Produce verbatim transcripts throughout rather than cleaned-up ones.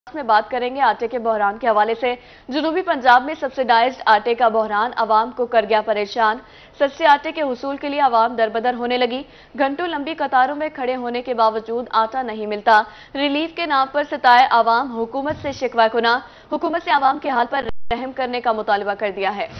میں بات کریں گے آٹے کے بحران کے حوالے سے۔ جنوبی پنجاب میں سبسیڈائزڈ آٹے کا بحران عوام کو کر گیا پریشان۔ سستے آٹے کے حصول کے لیے عوام دربدر ہونے لگی۔ گھنٹوں لمبی قطاروں میں کھڑے ہونے کے باوجود آٹا نہیں ملتا۔ ریلیف کے نام پر ستائے عوام حکومت سے شکوہ کناں۔ حکومت سے عوام کے حال پر رحم کرنے کا مطالبہ کر دیا ہے۔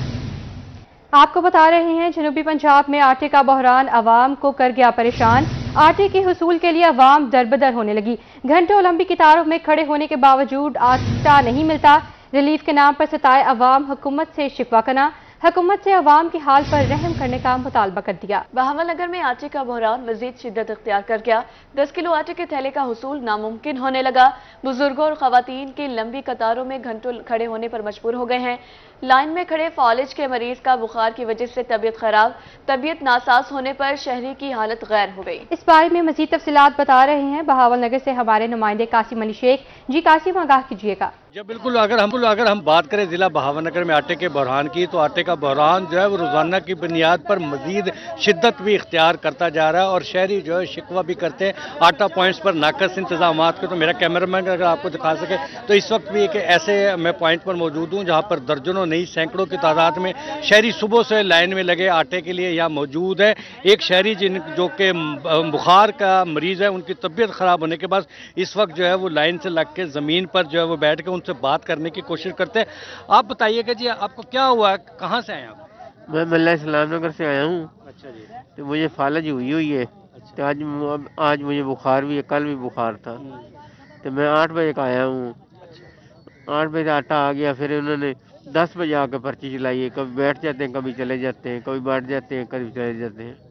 آپ کو بتا رہے ہیں جنوبی پنجاب میں آٹے کا بحران عوام کو کر گیا پریشان۔ آٹے کے حصول کے لیے عوام دربدر ہونے لگی۔ گھنٹوں لمبی قطاروں میں کھڑے ہونے کے باوجود آٹا نہیں ملتا۔ ریلیف کے نام پر ستائے عوام حکومت سے شکوہ کناں۔ حکومت سے عوام کے حال پر رحم کرنے کا مطالبہ کر دیا۔ بہاول نگر میں آٹے کا بحران مزید شدت اختیار کر گیا۔ دس کلو آٹے کے تھیلے کا حصول ناممکن ہونے لگا۔ بزرگوں اور خواتین کی لمبی قطاروں میں گھنٹوں کھڑے ہونے پر مجبور ہو گئے ہیں۔ لائن میں کھڑے فالج کے مریض کا بخار کی وجہ سے طبیعت خراب، طبیعت ناساز ہونے پر شہری کی حالت غیر ہو گئی۔ اس بارے میں مزید تفصیلات بتا رہے ہیں بہاول نگر سے ہمارے نمائندے قاسم علی شیخ۔ جی قاسم، آگاہ کیجیے گا۔ جی بالکل، اگر ہم اگر ہم بات کریں ضلع بہاول نگر میں آٹے کے بحران کی، تو آٹے کا بحران جو ہے وہ روزانہ کی بنیاد پر مزید شدت بھی اختیار کرتا جا رہا ہے، اور شہری جو ہے شکوہ بھی کرتے ہیں آٹا پوائنٹس پر ناقص انتظامات کے۔ تو میرا کیمرہ مین اگر آپ کو دکھا سکے تو اس وقت بھی ایک ایسے میں پوائنٹ پر موجود ہوں جہاں پر درجنوں نہیں سینکڑوں کی تعداد میں شہری صبح سے لائن میں لگے آٹے کے لیے یہاں موجود ہے۔ ایک شہری جن جو کہ بخار کا مریض ہے، ان کی طبیعت خراب ہونے کے بعد اس وقت جو ہے وہ لائن سے لگ کے زمین پر جو ہے وہ بیٹھ کے ان سے بات کرنے کی کوشش کرتے ہیں۔ آپ بتائیے کہ جی آپ کو کیا ہوا ہے، کہاں سے آئے آپ؟ میں ملا اسلام نگر سے آیا ہوں۔ اچھا جی، تو مجھے فالج ہوئی ہوئی ہے۔ تو آج آج مجھے بخار بھی ہے، کل بھی بخار تھا۔ تو میں آٹھ بجے کا آیا ہوں۔ آٹھ بجے آٹا آ گیا، پھر انہوں نے دس بجے آ کے پرچی چلائی ہے۔ کبھی بیٹھ جاتے ہیں، کبھی چلے جاتے ہیں، کبھی بیٹھ جاتے ہیں، کبھی چلے جاتے ہیں۔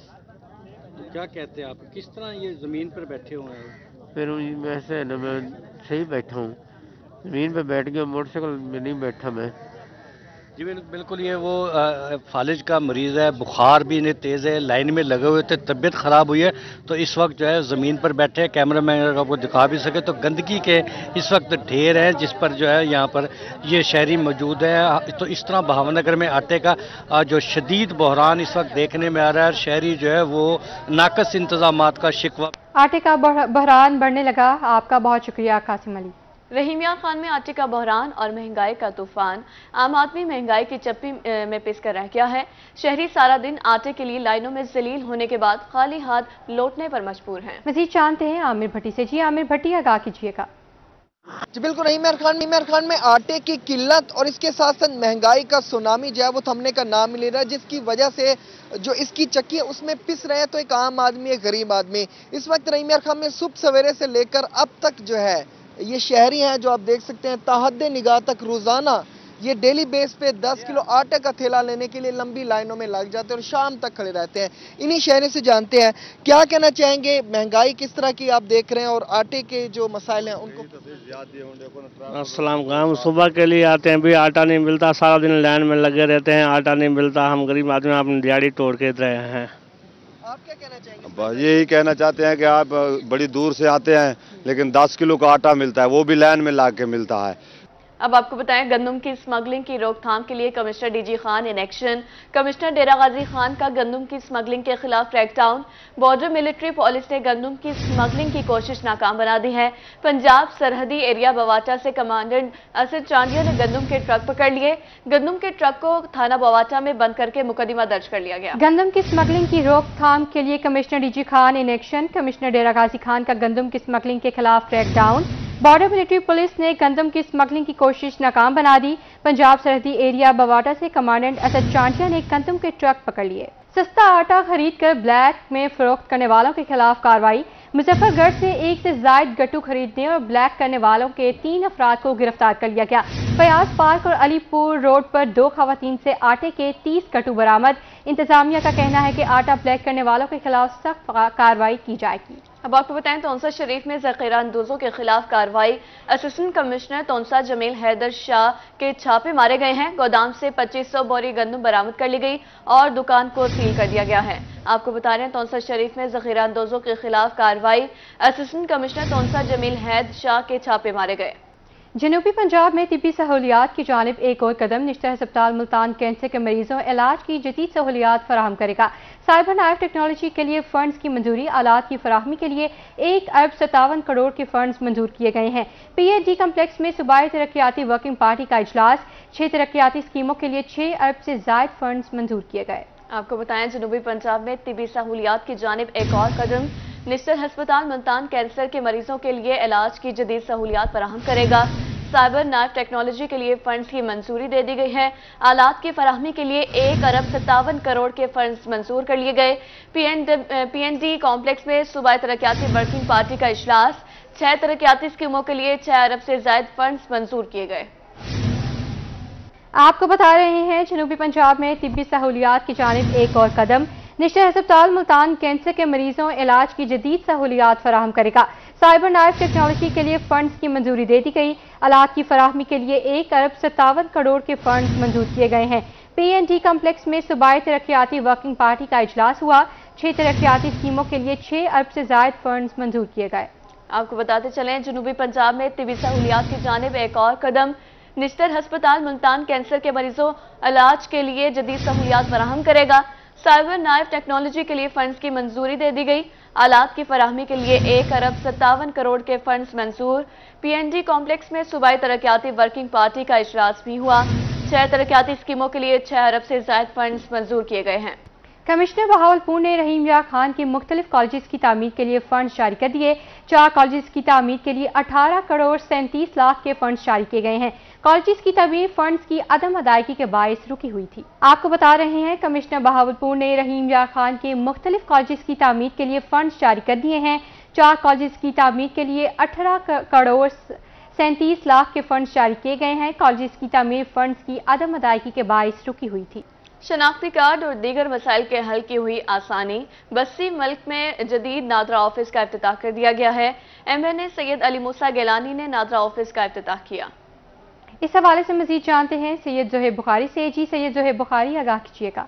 تو کیا کہتے ہیں آپ، کس طرح یہ زمین پر بیٹھے ہوئے ہیں؟ پھر ایسے ہے نا، میں صحیح بیٹھا ہوں، زمین پہ بیٹھ گیا، موٹر سائیکل میں نہیں بیٹھا میں۔ جی بالکل، یہ وہ فالج کا مریض ہے، بخار بھی انہیں تیز ہے، لائن میں لگے ہوئے تھے، طبیعت خراب ہوئی ہے، تو اس وقت جو ہے زمین پر بیٹھے۔ کیمرہ مین اگر آپ کو دکھا بھی سکے تو گندگی کے اس وقت ڈھیر ہیں جس پر جو ہے یہاں پر یہ شہری موجود ہے۔ تو اس طرح بہاول نگر میں آٹے کا جو شدید بحران اس وقت دیکھنے میں آ رہا ہے، شہری جو ہے وہ ناقص انتظامات کا شکوہ۔ آٹے کا بحران بڑھنے لگا۔ آپ کا بہت شکریہ قاسم علی۔ رحیمیہ خان میں آٹے کا بحران اور مہنگائی کا طوفان۔ عام آدمی مہنگائی کی چپی میں پس کر رہ گیا ہے۔ شہری سارا دن آٹے کے لیے لائنوں میں ذلیل ہونے کے بعد خالی ہاتھ لوٹنے پر مجبور ہیں۔ مزید جانتے ہیں عامر بھٹی سے۔ جی عامر بھٹی، آگاہ کیجیے گا۔ جی بالکل، رحیمیہ خان رحیمیہ خان میں آٹے کی قلت اور اس کے ساتھ ساتھ مہنگائی کا سونامی جو ہے وہ تھمنے کا نام لے رہا ہے، جس کی وجہ سے جو اس کی چکی ہے اس میں پس رہے ہیں تو ایک عام آدمی، ایک غریب آدمی۔ اس وقت رحیمیہ خان میں صبح سویرے سے لے کر اب تک جو ہے یہ شہری ہیں جو آپ دیکھ سکتے ہیں تحد نگاہ تک روزانہ یہ ڈیلی بیس پہ دس کلو آٹے کا تھیلا لینے کے لیے لمبی لائنوں میں لگ جاتے ہیں اور شام تک کھڑے رہتے ہیں۔ انہی شہری سے جانتے ہیں کیا کہنا چاہیں گے، مہنگائی کس طرح کی آپ دیکھ رہے ہیں اور آٹے کے جو مسائل ہیں ان کو۔ السلام علیکم، صبح کے لیے آتے ہیں بھی آٹا نہیں ملتا، سارا دن لائن میں لگے رہتے ہیں، آٹا نہیں ملتا، ہم غریب آدمی اپنی دیہڑی توڑ کے رہے ہیں۔ آپ کیا کہنا چاہیں گے؟ یہی کہنا چاہتے ہیں کہ آپ بڑی دور سے آتے ہیں لیکن دس کلو کا آٹا ملتا ہے، وہ بھی لائن میں لا کے ملتا ہے۔ اب آپ کو بتائیں گندم کی سمگلنگ کی روک تھام کے لیے commissioner D G Khan in action. Commissioner Dera Ghazi Khan کا گندم کی سمگلنگ کے خلاف crackdown. Border military police نے گندم کی سمگلنگ کی کوشش ناکام بنا دی ہے۔ پنجاب سرحدی ایریا بواٹا سے کمانڈنٹ اسد چانڈیا نے گندم کے ٹرک پکڑ لیے۔ گندم کے ٹرک کو تھانہ بواٹا میں بند کر کے مقدمہ درج کر لیا گیا۔ گندم کی سمگلنگ کی روک تھام کے لیے commissioner D G Khan in action. Commissioner Dera Ghazi Khan کا گندم کی سمگلنگ کے خلاف crackdown. Border military police نے گندم کی سمگلنگ کی کوشش ناکام بنا دی۔ پنجاب سرحدی ایریا بواٹا سے کمانڈنٹ اسد چانڈیا نے گندم کے ٹرک پکڑ لیے۔ سستا آٹا خرید کر بلیک میں فروخت کرنے والوں کے خلاف کارروائی۔ مظفر گڑھ سے ایک سے زائد گٹو خریدنے اور بلیک کرنے والوں کے تین افراد کو گرفتار کر لیا گیا۔ فیاض پارک اور علی پور روڈ پر دو خواتین سے آٹے کے تیس گٹو برآمد۔ انتظامیہ کا کہنا ہے کہ آٹا بلیک کرنے والوں کے خلاف سخت کارروائی کی جائے گی۔ اب آپ کو بتائیں تونسا شریف میں ذخیرہ اندوزوں کے خلاف کارروائی۔ اسسٹنٹ کمشنر تونسا جمیل حیدر شاہ کے چھاپے مارے گئے ہیں۔ گودام سے پچیس سو بوری گندم برآمد کر لی گئی اور دکان کو سیل کر دیا گیا ہے۔ آپ کو بتا رہے ہیں تونسا شریف میں ذخیرہ اندوزوں کے خلاف کارروائی۔ اسسٹنٹ کمشنر تونسا جمیل حید شاہ کے چھاپے مارے گئے۔ जनूबी पंजाब में तिब्बी सहूलियात की जानिब एक और कदम। निश्तर हस्पताल मुल्तान कैंसर के मरीजों इलाज की जदीद सहूलियात फराहम करेगा। साइबर नाइफ टेक्नोलॉजी के लिए फंड्स की मंजूरी। आलात की फराहमी के लिए एक अरब सत्तावन करोड़ के फंड्स मंजूर किए गए हैं। पी एच डी कम्प्लेक्स में सूबाई तरक्याती वर्किंग पार्टी का इजलास। छह तरक्याती स्कीमों के लिए छह अरब से जायद फंड्स मंजूर किए गए। आपको बताएं, जनूबी पंजाब में तिब्बी सहूलियात की जानिब एक और कदम। निश्तर हस्पताल मुल्तान कैंसर के मरीजों के लिए इलाज की जदीद सहूलियात फराहम करेगा। साइबर नाइफ टेक्नोलॉजी के लिए फंड्स की मंजूरी दे दी गई है। आलात की फराहमी के लिए एक अरब सत्तावन करोड़ के फंड्स मंजूर कर लिए गए। पी एन डी कॉम्प्लेक्स में सूबाई तरक्याती वर्किंग पार्टी का इजलास। छह तरक्याती स्कीमों के लिए छह अरब से जायद फंड्स मंजूर किए गए। आपको बता रहे हैं, जनूबी पंजाब में तिब्बी सहूलियात की जानिब एक और कदम। निश्तर हस्पताल मुल्तान कैंसर के मरीजों इलाज की जदीद सहूलियात फराहम करेगा। साइबर नाइफ टेक्नोलॉजी के लिए फंड्स की मंजूरी दे दी गई। आलात की फराहमी के लिए एक अरब सत्तावन करोड़ के फंड्स मंजूर किए गए हैं। पी एन डी कम्प्लेक्स में सूबाई तरक्याती वर्किंग पार्टी का इजलास हुआ। छह तरक्याती स्कीमों के लिए छह अरब से जायद फंड्स मंजूर किए गए। आपको बताते चलें, जनूबी पंजाब में तिब्बी सहूलियात की जानिब एक और कदम। निश्तर हस्पताल मुल्तान कैंसर के मरीजों इलाज के लिए जदीद सहूलियात फराहम करेगा। साइबर नाइफ टेक्नोलॉजी के लिए फंड्स की मंजूरी दे दी गई। आलात की फराहमी के लिए एक अरब सत्तावन करोड़ के फंड्स मंजूर। पी एन डी कॉम्प्लेक्स में सूबाई तरक्याती वर्किंग पार्टी का इजलास भी हुआ। छह तरक्याती स्कीमों के लिए छह अरब से जायद फंड्स मंजूर किए गए हैं। कमिश्नर बहावलपुर ने रहीम यार खान के मुख्तलिफ कॉलेज की तामीर के लिए फंड जारी कर दिए। चार कॉलेज की तामीर के लिए अठारह करोड़ सैंतीस लाख के फंड जारी किए गए हैं। कॉलेज की तामीर फंड्स की अदम अदायगी के बायस रुकी हुई थी। आपको बता रहे हैं, कमिश्नर बहावलपुर ने रहीम यार खान के मुख्तलिफ कॉलेज की तामीर के लिए फंड जारी कर दिए हैं। चार कॉलेज की तामीर के लिए अठारह करोड़ सैंतीस लाख के फंड जारी किए गए हैं। कॉलेज की तामीर फंड्स की अदम अदायगी के बायस रुकी हुई थी। शनाख्ती कार्ड और दीगर मसाइल के हल की हुई आसानी। बस्ती मल्क में जदीद नादरा ऑफिस का इफ्तिताह कर दिया गया है। M N A Syed Ali Musa Gilani ने नादरा ऑफिस का इफ्तिताह किया। इस हवाले से मजीद जानते हैं सैयद जोहेब बुखारी से। जी सैयद जोहेब बुखारी, आगाह कीजिएगा।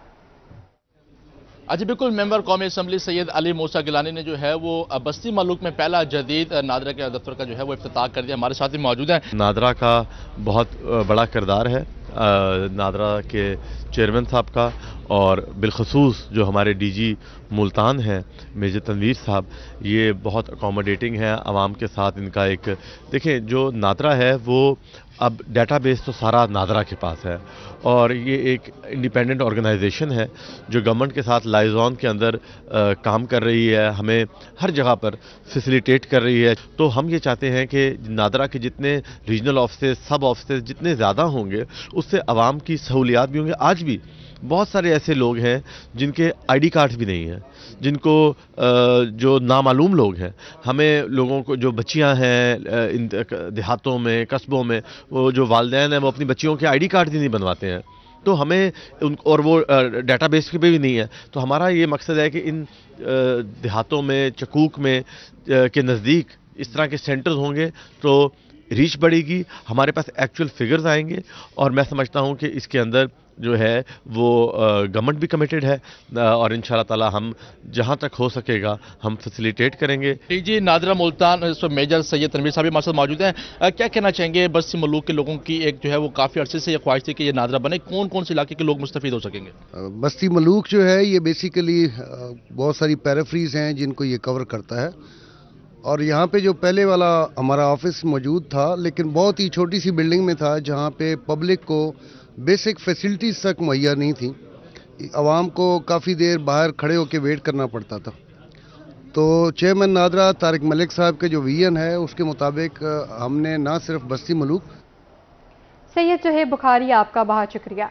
जी बिल्कुल, मेंबर कौमी असम्बली सैयद अली मूसा गिलानी ने जो है वो बस्ती मलूक में पहला जदीद नादरा के दफ्तर का जो है वो इफ्तिताह कर दिया। हमारे साथ ही मौजूद हैं। नादरा का बहुत बड़ा किरदार है, नादरा के चेयरमैन साहब का, और बिलखसूस जो हमारे डीजी मुल्तान हैं मेजर तनवीर साहब, ये बहुत अकोमोडेटिंग है आवाम के साथ। इनका एक देखें, जो नादरा है वो अब डेटाबेस तो सारा नादरा के पास है, और ये एक इंडिपेंडेंट ऑर्गेनाइजेशन है जो गवर्नमेंट के साथ लाइजॉन के अंदर आ, काम कर रही है, हमें हर जगह पर फैसिलिटेट कर रही है। तो हम ये चाहते हैं कि नादरा के जितने रीजनल ऑफिसेज, सब ऑफिसेज जितने ज़्यादा होंगे, उससे आवाम की सहूलियात भी होंगे। आज भी बहुत सारे ऐसे लोग हैं जिनके आईडी कार्ड्स भी नहीं हैं, जिनको जो नामालूम लोग हैं, हमें लोगों को जो बच्चियां हैं इन देहातों में, कस्बों में, वो जो वालिदैन हैं वो अपनी बच्चियों के आईडी कार्ड ही नहीं बनवाते हैं, तो हमें उन और वो डेटाबेस पे भी नहीं है। तो हमारा ये मकसद है कि इन देहातों में, चकूक में के नज़दीक इस तरह के सेंटर्स होंगे तो रीच बढ़ेगी, हमारे पास एक्चुअल फिगर्स आएंगे, और मैं समझता हूँ कि इसके अंदर जो है वो गवर्नमेंट भी कमिटेड है, और इंशाल्लाह ताला हम जहां तक हो सकेगा हम फैसिलिटेट करेंगे। जी नादरा मुल्तान मेजर सैयद तनवीर साहब हमारे साथ मौजूद हैं। क्या कहना चाहेंगे, बस्ती मलूक के लोगों की एक जो है वो काफ़ी अरसे से ये ख्वाहिश थी कि ये नादरा बने, कौन कौन से इलाके के लोग मुस्तफीद हो सकेंगे? बस्ती मलूक जो है ये बेसिकली बहुत सारी पैराफ्रीज हैं जिनको ये कवर करता है, और यहाँ पे जो पहले वाला हमारा ऑफिस मौजूद था, लेकिन बहुत ही छोटी सी बिल्डिंग में था जहाँ पे पब्लिक को बेसिक फैसिलिटीज़ तक मुहैया नहीं थी, आवाम को काफ़ी देर बाहर खड़े होकर वेट करना पड़ता था। तो चेयरमैन नादरा तारिक मलिक साहब के जो विजन है उसके मुताबिक हमने ना सिर्फ बस्ती मलूक। सैयद जोहेब बुखारी, आपका बहुत शुक्रिया।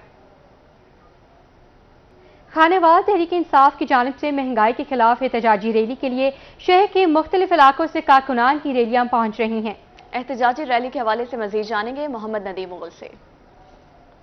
खानेवाल तहरीक इंसाफ की जानिब से महंगाई के खिलाफ एहतजाजी रैली के लिए शहर के मुख्तलिफ इलाकों से कारकुनान की रैलियां पहुंच रही हैं। एहतजाजी रैली के हवाले से मजीद जानेंगे मोहम्मद नदीम मुगल से।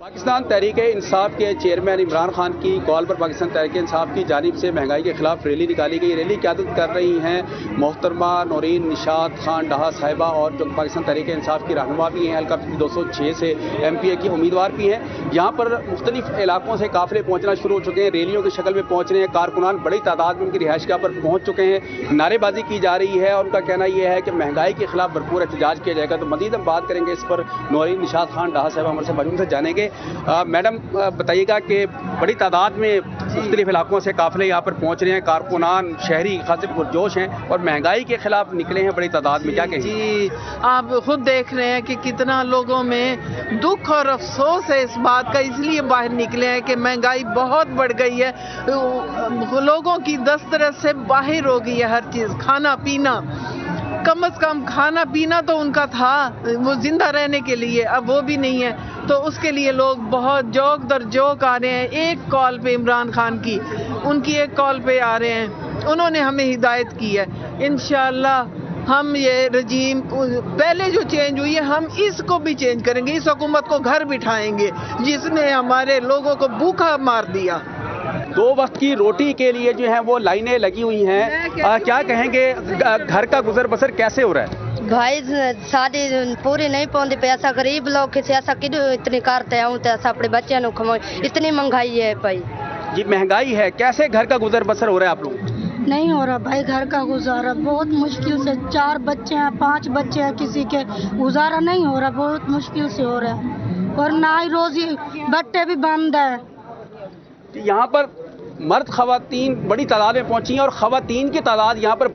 پاکستان تحریک انصاف کے چیئرمین عمران خان کی کال پر پاکستان تحریک انصاف کی جانب سے مہنگائی کے خلاف ریلی نکالی گئی. ریلی قیادت کر رہی ہیں محترمہ نورین نشاط خان ڈہا صاحبہ، اور جو پاکستان تحریک انصاف کی رہنما بھی ہیں، حلقہ دو سو چھ سے ایم پی اے کی امیدوار بھی ہیں. یہاں پر مختلف علاقوں سے قافلے پہنچنا شروع ہو چکے ہیں، ریلیوں کی شکل میں پہنچ رہے ہیں. کارکنان بڑی تعداد میں ان کی رہائش گاہ پر پہنچ چکے ہیں. نعرے بازی کی جا رہی ہے اور ان کا کہنا یہ ہے کہ مہنگائی کے خلاف بھرپور احتجاج کیا جائے گا. تو مزید ہم بات کریں گے اس پر. نورین نشاط خان ڈہا صاحبہ ہمارے سے موجود سے جانیں گے. میڈم بتائیے گا کہ بڑی تعداد میں مختلف علاقوں سے قافلے یہاں پر پہنچ رہے ہیں، کارکنان شہری خاصے پرجوش ہیں اور مہنگائی کے خلاف نکلے ہیں بڑی تعداد میں، کیا کہیں؟ جی آپ خود دیکھ رہے ہیں کہ کتنا لوگوں میں دکھ اور افسوس ہے اس بات کا، اس لیے باہر نکلے ہیں کہ مہنگائی بہت بڑھ گئی ہے. لوگوں کی دسترس سے باہر ہو گئی ہے ہر چیز. کھانا پینا، کم از کم کھانا پینا تو ان کا تھا وہ زندہ رہنے کے لیے، اب وہ بھی نہیں ہے. تو اس کے لیے لوگ بہت جوک در جوک آ رہے ہیں. ایک کال پہ عمران خان کی، ان کی ایک کال پہ آ رہے ہیں. انہوں نے ہمیں ہدایت کی ہے. انشاءاللہ ہم یہ رجیم پہلے جو چینج ہوئی ہے ہم اس کو بھی چینج کریں گے. اس حکومت کو گھر بٹھائیں گے جس نے ہمارے لوگوں کو بھوکا مار دیا. دو وقت کی روٹی کے لیے جو ہیں وہ لائنیں لگی ہوئی ہیں. کیا کہیں گے گھر کا گزر بسر کیسے ہو رہا ہے؟ بھائی شادی پوری نہیں پہنچتی، پیسہ غریب لوگ کسی ایسا کدو اتنی کرتے ہوں تو اپنے بچے نو کھمو. اتنی مہنگائی ہے بھائی. جی مہنگائی ہے، کیسے گھر کا گزر بسر ہو رہا ہے آپ لوگ؟ نہیں ہو رہا بھائی، گھر کا گزارا بہت مشکل سے. چار بچے ہیں، پانچ بچے ہیں، کسی کے گزارا نہیں ہو رہا، بہت مشکل سے ہو رہا ہے. اور نہ ہی روزی بٹے بھی بند ہے. یہاں پر مرد خواتین بڑی تعداد میں پہنچی ہیں اور خواتین کی تعداد یہاں پر.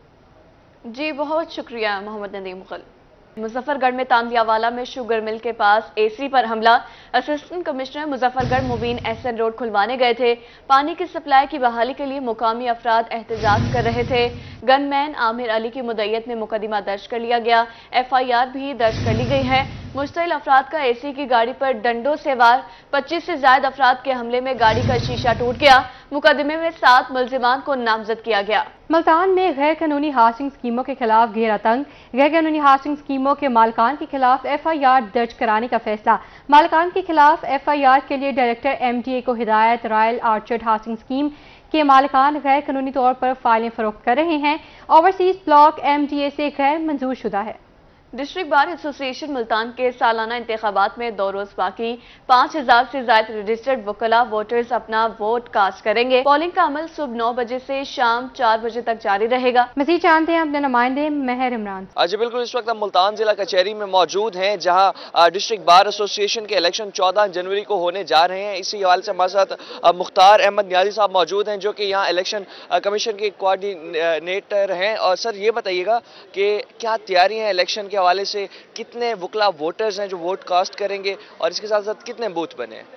جی بہت شکریہ محمد ندیم مغل. مظفر گڑھ میں تاندیا والا میں شوگر مل کے پاس اے سی پر حملہ. اسسٹنٹ کمشنر مظفر گڑھ مبین ایسن روڈ کھلوانے گئے تھے. پانی کی سپلائی کی بحالی کے لیے مقامی افراد احتجاج کر رہے تھے. گن مین عامر علی کی مدعیت میں مقدمہ درج کر لیا گیا. ایف آئی آر بھی درج کر لی گئی ہے. مشتعل افراد کا اے سی کی گاڑی پر ڈنڈوں سے وار پچیس سے زائد افراد کے حملے میں گاڑی کا شیشہ ٹوٹ گیا. مقدمے میں سات ملزمان کو نامزد کیا گیا. ملتان میں غیر قانونی ہاؤسنگ اسکیموں کے خلاف گھیرا تنگ. غیر قانونی ہاؤسنگ اسکیموں کے مالکان کے خلاف ایف آئی آر درج کرانے کا فیصلہ. مالکان کے خلاف ایف آئی آر کے لیے ڈائریکٹر ایم ڈی اے کو ہدایت. رائل آرچرڈ ہاؤسنگ اسکیم کے مالکان غیر قانونی طور پر فائلیں فروخت کر رہے ہیں. Overseas block M D A سے غیر منظور شدہ ہے. ڈسٹرکٹ بار ایسوسی ایشن ملتان کے سالانہ انتخابات میں دو روز باقی. پانچ ہزار سے زائد رجسٹرڈ وکلا ووٹرز اپنا ووٹ کاسٹ کریں گے. پولنگ کا عمل صبح نو بجے سے شام چار بجے تک جاری رہے گا. مزید جانتے ہیں اپنے نمائندے مہر عمران. جی بالکل، اس وقت ہم ملتان ضلع کچہری میں موجود ہیں جہاں ڈسٹرکٹ بار ایسوسی ایشن کے الیکشن چودہ جنوری کو ہونے جا رہے ہیں. اسی حوالے سے ہمارے ساتھ مختار احمد نیازی صاحب موجود ہیں جو کہ یہاں الیکشن کمیشن کے کوآرڈینیٹر ہیں. اور سر یہ بتائیے گا کہ کیا تیاریاں ہیں الیکشن کے حوالے سے؟ کتنے وکلا ووٹرز ہیں جو ووٹ کاسٹ کریں گے اور اس کے ساتھ ساتھ کتنے بوتھ بنے ہیں؟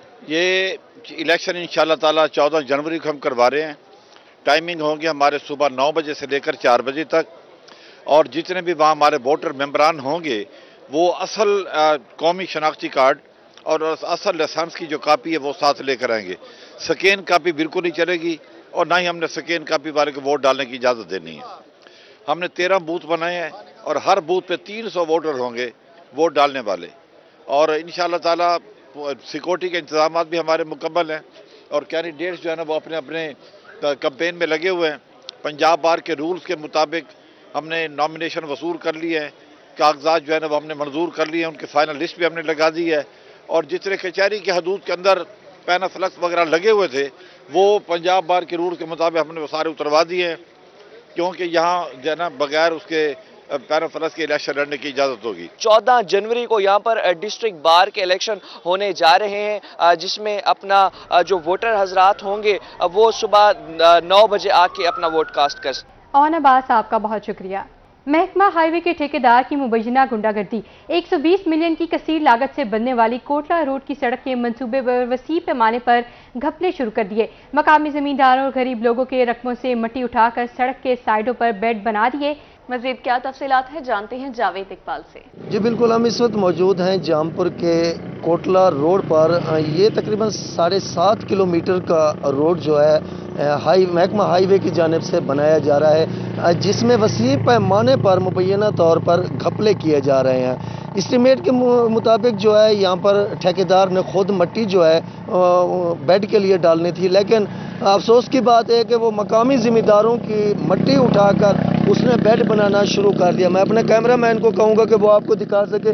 یہ الیکشن انشاءاللہ تعالی چودہ جنوری کو ہم کروا رہے ہیں. ٹائمنگ ہوں گی ہمارے صبح نو بجے سے لے کر چار بجے تک. اور جتنے بھی وہاں ہمارے ووٹر ممبران ہوں گے وہ اصل قومی شناختی کارڈ اور اصل لائسنس کی جو کاپی ہے وہ ساتھ لے کر آئیں گے. سکین کاپی بالکل نہیں چلے گی اور نہ ہی ہم نے سکین کاپی والے کو ووٹ ڈالنے کی اجازت دینی ہے. ہم نے تیرہ بوتھ بنائے ہیں اور ہر بوتھ پہ تین سو ووٹر ہوں گے ووٹ ڈالنے والے. اور انشاءاللہ تعالیٰ سیکورٹی کے انتظامات بھی ہمارے مکمل ہیں اور کینڈیڈیٹس جو ہے نا وہ اپنے اپنے کمپین میں لگے ہوئے ہیں. پنجاب بار کے رولز کے مطابق ہم نے نامینیشن وصول کر لی ہے. کاغذات جو ہے نا وہ ہم نے منظور کر لیے ہیں. ان کی فائنل لسٹ بھی ہم نے لگا دی ہے. اور جتنے کچہری کی حدود کے اندر پینا فلکس وغیرہ لگے ہوئے تھے وہ پنجاب بار کے رول کے مطابق ہم نے وہ سارے اتروا دیے ہیں کیونکہ یہاں جو ہے نا بغیر اس کے پیرا فلس کے الیکشن لڑنے کی اجازت ہوگی. چودہ جنوری کو یہاں پر ڈسٹرکٹ بار کے الیکشن ہونے جا رہے ہیں جس میں اپنا جو ووٹر حضرات ہوں گے وہ صبح نو بجے آ کے اپنا ووٹ کاسٹ کر سکیں. اون عباس آپ کا بہت شکریہ. محکمہ ہائی وے کے ٹھیکیدار کی مبینہ گنڈا گردی. ایک سو بیس ملین کی کثیر لاگت سے بننے والی کوٹلہ روڈ کی سڑک کے منصوبے پر وسیع پیمانے پر گھپلے شروع کر دیے. مقامی زمینداروں اور غریب لوگوں کے رقموں سے مٹی اٹھا کر سڑک کے سائڈوں پر بیڈ بنا دیے. مزید کیا تفصیلات ہیں جانتے ہیں جاوید اقبال سے. جی بالکل، ہم اس وقت موجود ہیں جامپور کے کوٹلہ روڈ پر. یہ تقریباً ساڑھے سات کلو میٹر کا روڈ جو ہے ہائی محکمہ ہائی وے کی جانب سے بنایا جا رہا ہے جس میں وسیع پیمانے پر مبینہ طور پر گھپلے کیے جا رہے ہیں. اسٹیمیٹ کے مطابق جو ہے یہاں پر ٹھیکیدار نے خود مٹی جو ہے بیڈ کے لیے ڈالنی تھی، لیکن افسوس کی بات ہے کہ وہ مقامی ذمہ داروں کی مٹی اٹھا کر اس نے بیڈ بنانا شروع کر دیا۔ میں اپنے کیمرہ مین کو کہوں گا کہ وہ آپ کو دکھا سکے،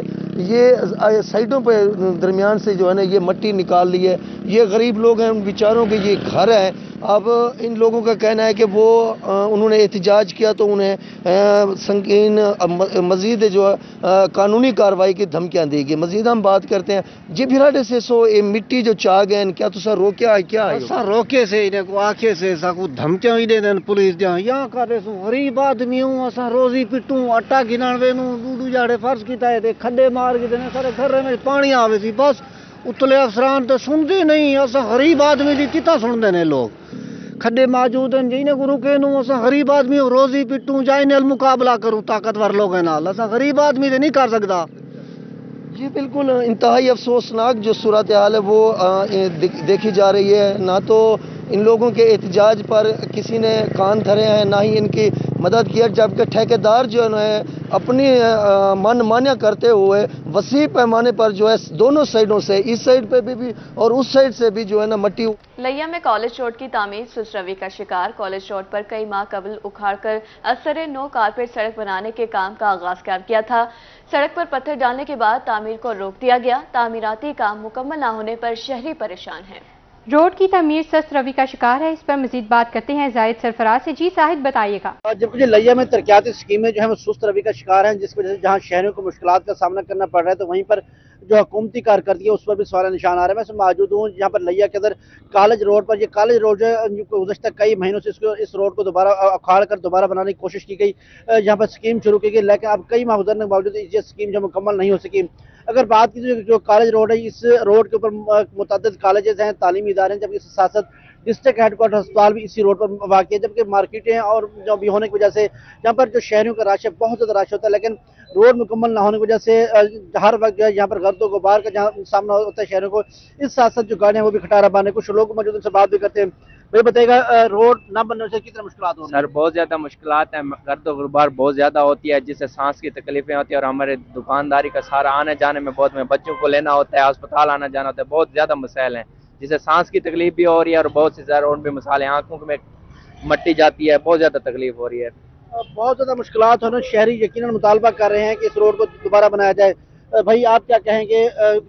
یہ سائڈوں پہ درمیان سے جو ہے نا یہ مٹی نکال لی ہے۔ یہ غریب لوگ ہیں، ان بیچاروں کے یہ گھر ہیں۔ اب ان لوگوں کا کہنا ہے کہ وہ انہوں نے احتجاج کیا تو انہیں سنگین مزید جو قانونی کارروائی کی دھمکیاں دی گئی۔ مزید ہم بات کرتے ہیں جی بھراڈے سے سو یہ مٹی جو چاہ گئے کیا تو سر روکیا ہے کیا ہے؟ سر روکے سے انہیں کو آکھے سے سکو دھمکیاں ہی دے دیں پولیس دیاں یہاں کرے سو غریب آدمی ہوں اسا روزی پٹوں آٹا گنان وینوں ڈوڈو جاڑے فرض کیتا ہے تے کھڈے مار کے دینے سارے گھر میں پانی آوے سی بس اتلے افسران تو سنتے نہیں اسا غریب آدمی دی کتا سن دینے لوگ کھڈے موجود ہیں جنہیں کو رکے نو اسا غریب آدمی روزی پٹوں جائیں نال مقابلہ کروں طاقتور لوگوں نال اسا غریب آدمی تے نہیں کر سکدا۔ جی بالکل انتہائی افسوسناک جو صورتحال ہے وہ دیکھی جا رہی ہے، نہ تو ان لوگوں کے احتجاج پر کسی نے کان دھرے ہیں نہ ہی ان کی مدد کیا، جبکہ ٹھیکیدار جو ہے اپنی من مانیہ کرتے ہوئے وسیع پیمانے پر جو ہے دونوں سائڈوں سے اس سائڈ پہ بھی, بھی اور اس سائڈ سے بھی جو ہے نا مٹی۔ لیا میں کالج روڈ کی تعمیر سست روی کا شکار، کالج روڈ پر کئی ماہ قبل اکھاڑ کر اثر نو کارپیٹ سڑک بنانے کے کام کا آغاز کر کیا تھا۔ سڑک پر پتھر ڈالنے کے بعد تعمیر کو روک دیا گیا، تعمیراتی کام مکمل نہ ہونے پر شہری پریشان ہیں۔ روڈ کی تعمیر سست روی کا شکار ہے، اس پر مزید بات کرتے ہیں زاہد سرفراز سے۔ جی زاہد بتائیے گا۔ جب مجھے لیا میں ترقیاتی اسکیمیں جو ہے وہ سست روی کا شکار ہیں، جس وجہ سے جہاں شہریوں کو مشکلات کا سامنا کرنا پڑ رہا ہے تو وہیں پر جو حکومتی کارکردگی ہے اس پر بھی سوال نشان آ رہا ہے۔ میں سے موجود ہوں جہاں پر لیا کے اندر کالج روڈ پر، یہ کالج روڈ جو ہے گزشتہ کئی مہینوں سے اس کو اس روڈ کو دوبارہ اکھاڑ کر دوبارہ بنانے کی کوشش کی گئی، یہاں پر اسکیم شروع کی گئی، لیکن اب کئی ماہ گزرنے کے باوجود یہ اسکیم جو مکمل نہیں ہو سکی۔ اگر بات کی جو کالج روڈ ہے، اس روڈ کے اوپر متعدد کالجز ہیں، تعلیمی ادارے ہیں، جبکہ اس کے ساتھ ساتھ ڈسٹرکٹ ہیڈ کوارٹر ہسپتال بھی اسی روڈ پر واقع ہے، جبکہ مارکیٹیں اور جو بھی ہونے کی وجہ سے یہاں پر جو شہریوں کا رش ہے بہت زیادہ رش ہوتا ہے، لیکن روڈ مکمل نہ ہونے کی وجہ سے ہر وقت جو ہے یہاں پر گرد و غبار کا جہاں سامنا ہوتا ہے شہروں کو، اس ساتھ ساتھ جو گاڑیاں وہ بھی کھٹارا باندھے۔ کچھ لوگ موجود ان سے بات بھی کرتے ہیں، بھائی بتائے گا روڈ نہ بننے سے کتنا مشکلات ہو رہی ہیں؟ سر بہت زیادہ مشکلات ہیں، گرد و غبار بہت زیادہ ہوتی ہے جس سے سانس کی تکلیفیں ہوتی ہیں، اور ہمارے دکانداری کا سارا آنے جانے میں بہت میں بچوں کو لینا ہوتا ہے، اسپتال آنا جانا ہوتا ہے، بہت زیادہ مسائل ہیں جس سے سانس کی تکلیف بھی ہو رہی ہے اور بہت سے زیادہ روڈ بھی مسائل ہیں، آنکھوں میں مٹی جاتی ہے، بہت زیادہ تکلیف ہو رہی ہے۔ بہت زیادہ مشکلات ہونا، شہری یقیناً مطالبہ کر رہے ہیں کہ اس روڈ کو دوبارہ بنایا جائے۔ بھائی آپ کیا کہیں گے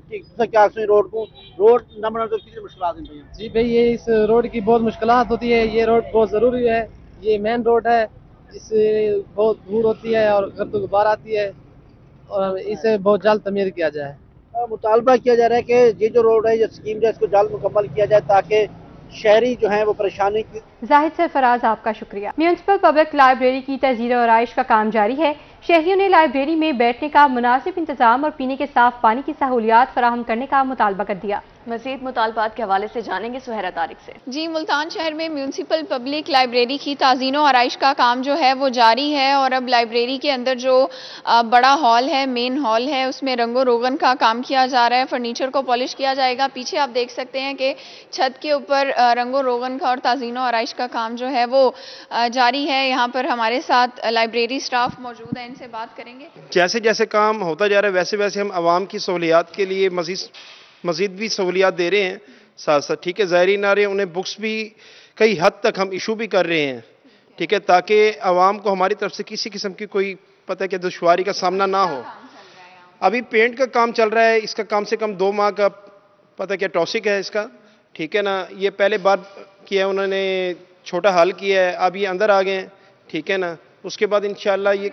کیا روڈ کو روڈ نہ بنانے تو کتنی مشکلات ہیں؟ جی بھائی یہ اس روڈ کی بہت مشکلات ہوتی ہے، یہ روڈ بہت ضروری ہے، یہ مین روڈ ہے، اس سے بہت دور ہوتی ہے اور گرد و غبار آتی ہے، اور اسے بہت جلد تعمیر کیا جائے۔ مطالبہ کیا جا رہا ہے کہ یہ جو روڈ ہے، یہ اسکیم جو ہے اس کو جلد مکمل کیا جائے تاکہ شہری جو ہیں وہ پریشانی کی۔ زاہد سرفراز آپ کا شکریہ۔ میونسپل پبلک لائبریری کی تزئین و آرائش کا کام جاری ہے، شہریوں نے لائبریری میں بیٹھنے کا مناسب انتظام اور پینے کے صاف پانی کی سہولیات فراہم کرنے کا مطالبہ کر دیا۔ مزید مطالبات کے حوالے سے جانیں گے سہیرہ طارق سے۔ جی ملتان شہر میں میونسپل پبلک لائبریری کی تزئین و آرائش کا کام جو ہے وہ جاری ہے، اور اب لائبریری کے اندر جو بڑا ہال ہے، مین ہال ہے، اس میں رنگ و روغن کا کام کیا جا رہا ہے، فرنیچر کو پالش کیا جائے گا۔ پیچھے آپ دیکھ سکتے ہیں کہ چھت کے اوپر رنگ و روغن کا اور تزئین و آرائش کا کام جو ہے وہ جاری ہے۔ یہاں پر ہمارے ساتھ لائبریری سٹاف موجود ہے، ان سے بات کریں گے۔ جیسے جیسے کام ہوتا جا رہا ہے ویسے ویسے ہم عوام کی سہولیات کے لیے مزید مزید بھی سہولیات دے رہے ہیں، ساتھ ساتھ ٹھیک ہے زائرین آ رہے ہیں، انہیں بکس بھی کئی حد تک ہم ایشو بھی کر رہے ہیں، ٹھیک ہے، تاکہ عوام کو ہماری طرف سے کسی قسم کی کوئی پتہ کہ دشواری کا سامنا نہ ہو۔ ابھی پینٹ کا کام چل رہا ہے، اس کا کم سے کم دو ماہ کا پتہ کیا ٹاسک ہے اس کا، ٹھیک ہے نا، یہ پہلے بار کیا انہوں نے چھوٹا حل کیا ہے، اب یہ اندر آ گئے ہیں، ٹھیک ہے نا، اس کے بعد انشاءاللہ یہ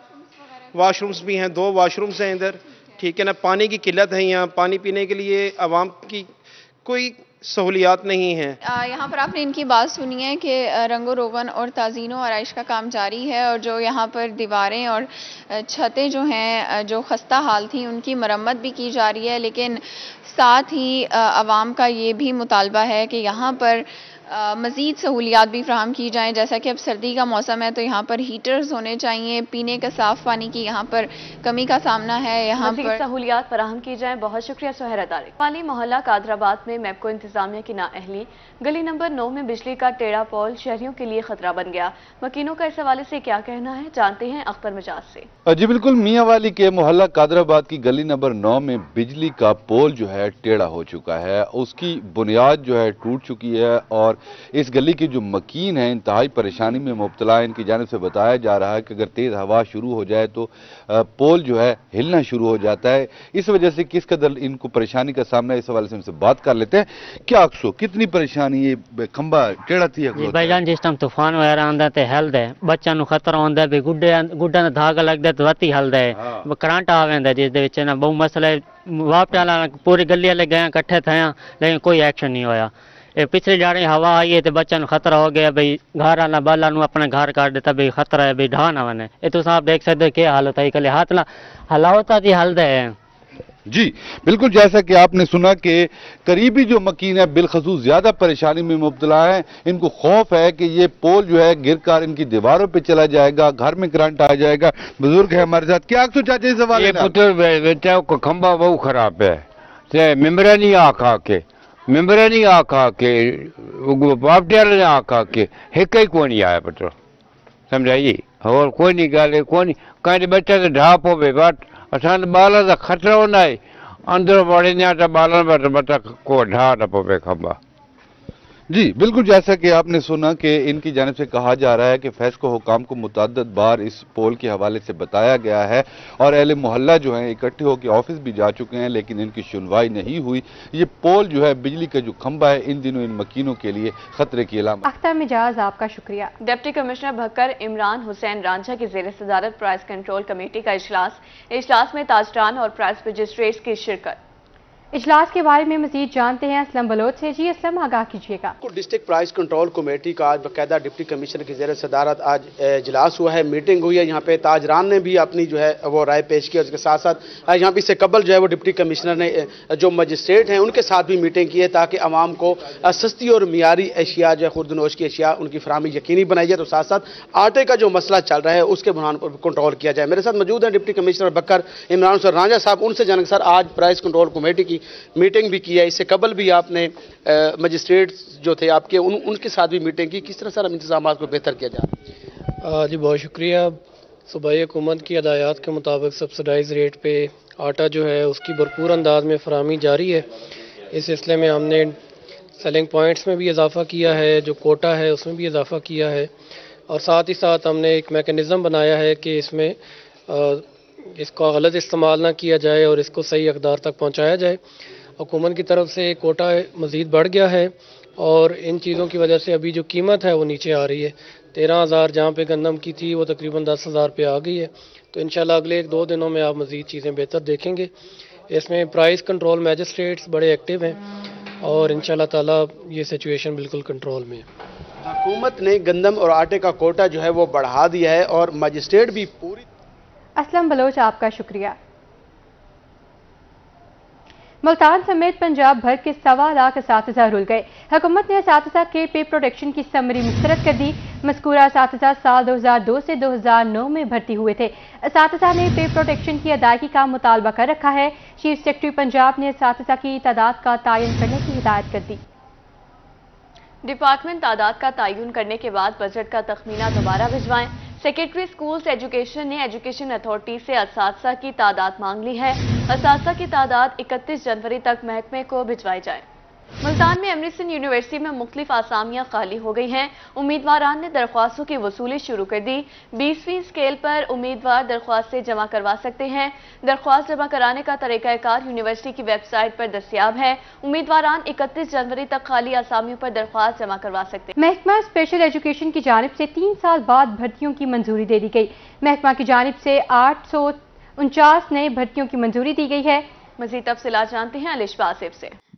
واش رومز بھی ہیں، دو واش رومز ہیں ادھر، ٹھیک ہے نا، پانی کی قلت ہے یہاں، پانی پینے کے لیے عوام کی کوئی سہولیات نہیں ہیں۔ یہاں پر آپ نے ان کی بات سنی ہے کہ رنگ و روغن اور تزئین و آرائش کا کام جاری ہے، اور جو یہاں پر دیواریں اور چھتیں جو ہیں جو خستہ حال تھیں ان کی مرمت بھی کی جا رہی ہے، لیکن ساتھ ہی عوام کا یہ بھی مطالبہ ہے کہ یہاں پر مزید سہولیات بھی فراہم کی جائیں، جیسا کہ اب سردی کا موسم ہے تو یہاں پر ہیٹرز ہونے چاہیے، پینے کا صاف پانی کی یہاں پر کمی کا سامنا ہے، یہاں مزید پر سہولیات فراہم کی جائیں۔ بہت شکریہ سہیرہ طارق۔ پالی محلہ قادرآباد میں میپکو انتظامیہ کی نااہلی، گلی نمبر نو میں بجلی کا ٹیڑھا پول شہریوں کے لیے خطرہ بن گیا۔ مکینوں کا اس حوالے سے کیا کہنا ہے، جانتے ہیں اختر مجاز سے۔ جی بالکل، میاں والی کے محلہ قادرآباد کی گلی نمبر نو میں بجلی کا پول جو ہے ٹیڑھا ہو چکا ہے، اس کی بنیاد جو ہے ٹوٹ چکی ہے اور اس گلی کے جو مکین ہیں انتہائی پریشانی میں مبتلا ہیں۔ ان کی جانب سے بتایا جا رہا ہے کہ اگر تیز ہوا شروع ہو جائے تو پول جو ہے ہلنا شروع ہو جاتا ہے، اس وجہ سے کس قدر ان کو پریشانی کا سامنا ہے اس حوالے سے ہم سے بات کر لیتے ہیں۔ کیا اکسو کتنی پریشانی یہ کھمبا ٹیڑھا تھی؟ بھائی جان جس ٹائم طوفان وغیرہ آندا تے ہلدا ہے، بچاں نوں خطرہ ہوندا ہے، بھی گڈے گڈاں دا دھاگا لگدا تے راتی ہلدا ہے، کرنٹ آ ویندا جس دے وچ نا بہت مسئلہ واپس والا پوری گلی والے گئے اکٹھے تھے لیکن کوئی ایکشن نہیں ہویا۔ پچھلے جاڑے ہوا آئی ہے تو بچوں خطرہ ہو گیا، بھئی گھر والا بالا نو اپنے گھر کاٹ دیتا، بھئی خطرہ ہے، بھئی ڈھا نہ ونے۔ یہ تو آپ دیکھ سکتے کیا حالت ہے، کلے ہاتھ ہلاوتا تھی ہلدا ہے۔ جی بالکل، جیسا کہ آپ نے سنا کہ قریبی جو مکین ہے بالخصوص زیادہ پریشانی میں مبتلا ہیں۔ ان کو خوف ہے کہ یہ پول جو ہے گر کر ان کی دیواروں پہ چلا جائے گا، گھر میں کرنٹ آ جائے گا۔ بزرگ ہے ہمارے ساتھ، کیا سوچا چاہیے اس حوالے سے؟ یہ پتر بیٹا کو کھمبا بہت خراب ہے، ممبر نہیں آ کھا کے ممبر نہیں آ کھا کے باپڈیال نے آ کھا کے ایک ہی کوئی نہیں آیا پتر، سمجھائیے، اور کوئی نہیں گل کوئی نہیں کہیں بچہ سے ڈھا پوے بٹ اصل بالا کا خطرہ ہونا ہے، اندر بڑے نہیں بالا بچہ کو ڈھا نہ پوے کھمبا۔ جی بالکل، جیسا کہ آپ نے سنا کہ ان کی جانب سے کہا جا رہا ہے کہ فیسکو حکام کو متعدد بار اس پول کے حوالے سے بتایا گیا ہے اور اہل محلہ جو ہیں اکٹھے ہو کے آفس بھی جا چکے ہیں لیکن ان کی سنوائی نہیں ہوئی۔ یہ پول جو ہے بجلی کا جو کھمبا ہے ان دنوں ان مکینوں کے لیے خطرے کی علامت۔ اختر مجاز آپ کا شکریہ۔ ڈپٹی کمشنر بھکر عمران حسین رانجھا کی زیر صدارت پرائز کنٹرول کمیٹی کا اجلاس، اجلاس میں تاجران اور پرائز مجسٹریٹس کی شرکت۔ اجلاس کے بارے میں مزید جانتے ہیں اسلم بلوچ سے۔ جی اسلم، آگاہ کیجیے گا۔ ڈسٹرکٹ پرائز کنٹرول کمیٹی کا آج باقاعدہ ڈپٹی کمشنر کی زیر صدارت آج اجلاس ہوا ہے، میٹنگ ہوئی ہے، یہاں پہ تاجران نے بھی اپنی جو ہے وہ رائے پیش کی، اس کے ساتھ ساتھ یہاں پہ اس سے قبل جو ہے وہ ڈپٹی کمشنر نے جو مجسٹریٹ ہیں ان کے ساتھ بھی میٹنگ کی ہے تاکہ عوام کو سستی اور معیاری اشیاء جو ہے خوردنوش کی اشیاء ان کی فراہمی یقینی بنائی جائے، تو ساتھ ساتھ آٹے کا جو مسئلہ چل رہا ہے اس کے بنیاد پر کنٹرول کیا جائے۔ میرے ساتھ موجود ہیں ڈپٹی کمشنر بکر عمران حسین رانجھا صاحب، ان سے جانیں سر آج پرائز کنٹرول کمیٹی کی میٹنگ بھی کی ہے، اس سے قبل بھی آپ نے مجسٹریٹ جو تھے آپ کے ان ان کے ساتھ بھی میٹنگ کی، کس طرح سر انتظامات کو بہتر کیا جائے؟ جی بہت شکریہ۔ صوبائی حکومت کی ہدایات کے مطابق سبسڈائز ریٹ پہ آٹا جو ہے اس کی بھرپور انداز میں فراہمی جاری ہے۔ اس سلسلے میں ہم نے سیلنگ پوائنٹس میں بھی اضافہ کیا ہے، جو کوٹا ہے اس میں بھی اضافہ کیا ہے، اور ساتھ ہی ساتھ ہم نے ایک میکینزم بنایا ہے کہ اس میں اس کا غلط استعمال نہ کیا جائے اور اس کو صحیح اقدار تک پہنچایا جائے۔ حکومت کی طرف سے کوٹا مزید بڑھ گیا ہے اور ان چیزوں کی وجہ سے ابھی جو قیمت ہے وہ نیچے آ رہی ہے، تیرہ ہزار جہاں پہ گندم کی تھی وہ تقریباً دس ہزار پہ آ گئی ہے، تو انشاءاللہ اگلے ایک دو دنوں میں آپ مزید چیزیں بہتر دیکھیں گے۔ اس میں پرائز کنٹرول میجسٹریٹس بڑے ایکٹیو ہیں اور انشاءاللہ تعالیٰ یہ سچویشن بالکل کنٹرول میں ہے۔ حکومت نے گندم اور آٹے کا کوٹا جو ہے وہ بڑھا دیا ہے اور مجسٹریٹ بھی پوری۔ اسلم بلوچ آپ کا شکریہ۔ ملتان سمیت پنجاب بھر کے سوا لاکھ اساتذہ رل گئے۔ حکومت نے اساتذہ کے پے پروٹیکشن کی سمری مسترد کر دی۔ مذکورہ اساتذہ سال دو ہزار دو سے دو ہزار نو میں بھرتی ہوئے تھے۔ اساتذہ نے پے پروٹیکشن کی ادائیگی کا مطالبہ کر رکھا ہے۔ چیف سیکرٹری پنجاب نے اساتذہ کی تعداد کا تعین کرنے کی ہدایت کر دی۔ ڈپارٹمنٹ تعداد کا تعین کرنے کے بعد بجٹ کا تخمینہ دوبارہ بھجوائیں۔ سیکرٹری اسکولز ایجوکیشن نے ایجوکیشن اتھارٹی سے اساتذہ کی تعداد مانگ لی ہے۔ اساتذہ کی تعداد اکتیس جنوری تک محکمے کو بھجوائی جائے۔ ملتان میں ایمرسن یونیورسٹی میں مختلف آسامیاں خالی ہو گئی ہیں۔ امیدواران نے درخواستوں کی وصولی شروع کر دی۔ بیسویں اسکیل پر امیدوار درخواستیں جمع کروا سکتے ہیں۔ درخواست جمع کرانے کا طریقہ کار یونیورسٹی کی ویب سائٹ پر دستیاب ہے۔ امیدواران اکتیس جنوری تک خالی آسامیوں پر درخواست جمع کروا سکتے ہیں۔ محکمہ اسپیشل ایجوکیشن کی جانب سے تین سال بعد بھرتیوں کی منظوری دے دی گئی۔ محکمہ کی جانب سے آٹھ سو انچاس نئے بھرتیوں کی منظوری دی گئی ہے۔ مزید تفصیلات جانتے ہیں الشبہ آصف سے۔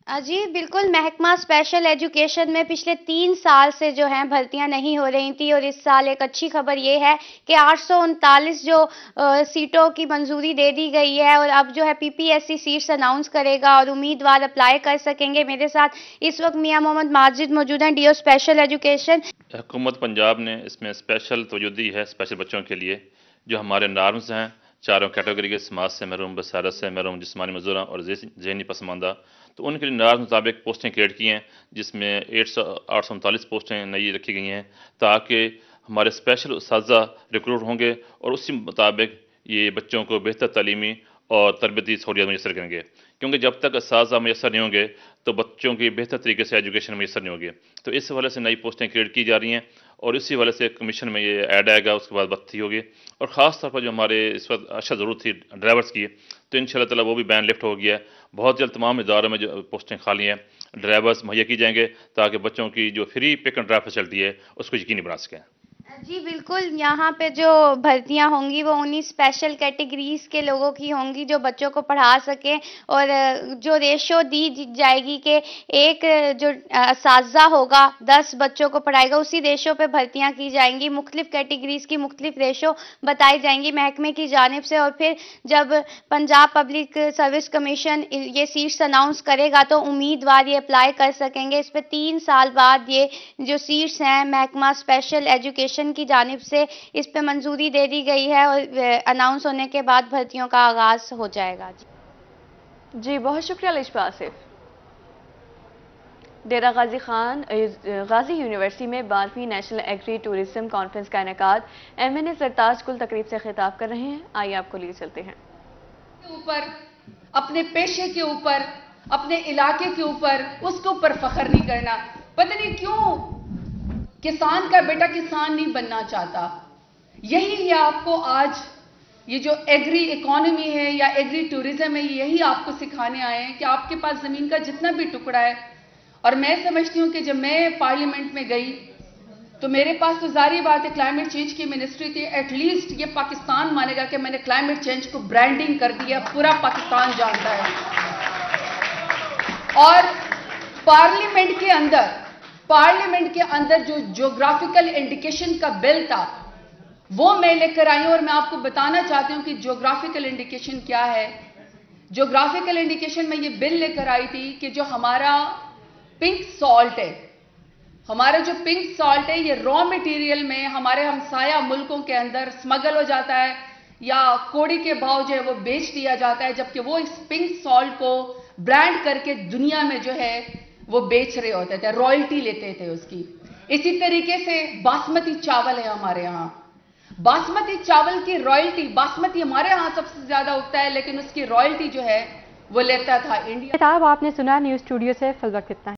جی بالکل، محکمہ اسپیشل ایجوکیشن میں پچھلے تین سال سے جو ہیں بھرتیاں نہیں ہو رہی تھیں، اور اس سال ایک اچھی خبر یہ ہے کہ آٹھ سو انتالیس جو سیٹوں کی منظوری دے دی گئی ہے، اور اب جو ہے P P S C seats announce کرے گا اور امیدوار اپلائی کر سکیں گے۔ میرے ساتھ اس وقت میاں محمد ماجد موجود ہیں، ڈی او اسپیشل ایجوکیشن۔ حکومت پنجاب نے اس میں اسپیشل توجہ دی ہے اسپیشل بچوں کے لیے، جو ہمارے نارمز ہیں چاروں کیٹیگری کے، سماج سے محروم، بصارت سے محروم، جسمانی مزدوراں اور ذہنی پسماندہ، تو ان کے لیے نارمز مطابق پوسٹیں کریٹ کی ہیں، جس میں ایٹ سو آٹھ سو انتالیس پوسٹیں نئی رکھی گئی ہیں، تاکہ ہمارے اسپیشل اساتذہ ریکروٹ ہوں گے اور اسی مطابق یہ بچوں کو بہتر تعلیمی اور تربیتی سہولیات میسر کریں گے، کیونکہ جب تک اساتذہ میسر نہیں ہوں گے تو بچوں کی بہتر طریقے سے ایجوکیشن میسر نہیں ہوگی۔ تو اس حوالے سے نئی پوسٹیں کریٹ کی جا رہی ہیں، اور اسی حوالے سے کمیشن میں یہ ایڈ آئے گا، اس کے بعد بھرتی ہوگی، اور خاص طور پر جو ہمارے اس وقت اشد ضرورت تھی ڈرائیورز کی، تو ان شاء اللہ تعالیٰ وہ بھی بین لفٹ ہو گیا ہے۔ بہت جلد تمام اداروں میں جو پوسٹیں خالی ہیں ڈرائیورز مہیا کی جائیں گے، تاکہ بچوں کی جو free pick and drop facility ہے اس کو یقینی بنا سکیں۔ جی بالکل، یہاں پہ جو بھرتیاں ہوں گی وہ انہی اسپیشل کیٹیگریز کے لوگوں کی ہوں گی جو بچوں کو پڑھا سکیں، اور جو ریشو دی جائے گی کہ ایک جو اساتذہ ہوگا دس بچوں کو پڑھائے گا، اسی ریشو پہ بھرتیاں کی جائیں گی۔ مختلف کیٹیگریز کی مختلف ریشو بتائی جائیں گی محکمے کی جانب سے، اور پھر جب پنجاب پبلک سروس کمیشن یہ سیٹس اناؤنس کرے گا تو امیدوار یہ اپلائی کر سکیں گے۔ اس پہ تین سال بعد یہ جو سیٹس ہیں محکمہ اسپیشل ایجوکیشن کی جانب سے اس پہ منظوری دے دی گئی ہے، اور اناؤنس ہونے کے بعد بھرتیوں کا آغاز ہو جائے گا۔ جی بہت شکریہ لشپا آصف۔ ڈیرہ غازی خان غازی یونیورسٹی میں بارہویں نیشنل ایگری ٹورزم کانفرنس کا انعقاد، ایم این اے سرتاج کل تقریب سے خطاب کر رہے ہیں، آئیے آپ کو لیے چلتے ہیں۔ اوپر اپنے پیشے کے اوپر، اپنے علاقے کے اوپر، اس کے اوپر فخر نہیں کرنا۔ پتہ نہیں کیوں کسان کا بیٹا کسان نہیں بننا چاہتا۔ یہی یہ آپ کو آج یہ جو ایگری اکانومی ہے یا ایگری ٹورزم ہے، یہی آپ کو سکھانے آئے ہیں کہ آپ کے پاس زمین کا جتنا بھی ٹکڑا ہے، اور میں سمجھتی ہوں کہ جب میں پارلیمنٹ میں گئی تو میرے پاس تو ظاہری بات ہے کلائمیٹ چینج کی منسٹری تھی، ایٹ لیسٹ یہ پاکستان مانے گا کہ میں نے کلائمیٹ چینج کو برانڈنگ کر دیا، پورا پاکستان جانتا ہے۔ اور پارلیمنٹ کے اندر پارلیمنٹ کے اندر جو جیوگرافیکل انڈیکیشن کا بل تھا وہ میں لے کر آئی ہوں، اور میں آپ کو بتانا چاہتی ہوں کہ جیوگرافیکل انڈیکیشن کیا ہے۔ جیوگرافیکل انڈیکیشن میں یہ بل لے کر آئی تھی کہ جو ہمارا پنک سالٹ ہے، ہمارا جو پنک سالٹ ہے یہ را میٹیریل میں ہمارے ہمسایہ ملکوں کے اندر سمگل ہو جاتا ہے، یا کوڑی کے بھاؤ جو ہے وہ بیچ دیا جاتا ہے، جبکہ وہ اس پنک سالٹ کو برانڈ کر کے دنیا میں جو ہے وہ بیچ رہے ہوتے تھے، رائلٹی لیتے تھے اس کی۔ اسی طریقے سے باسمتی چاول ہے ہمارے ہاں، باسمتی چاول کی رائلٹی، باسمتی ہمارے ہاں سب سے زیادہ اگتا ہے لیکن اس کی رائلٹی جو ہے وہ لیتا تھا انڈیا۔ آپ نے سنا نیوز اسٹوڈیو سے فی الوقت اتنا۔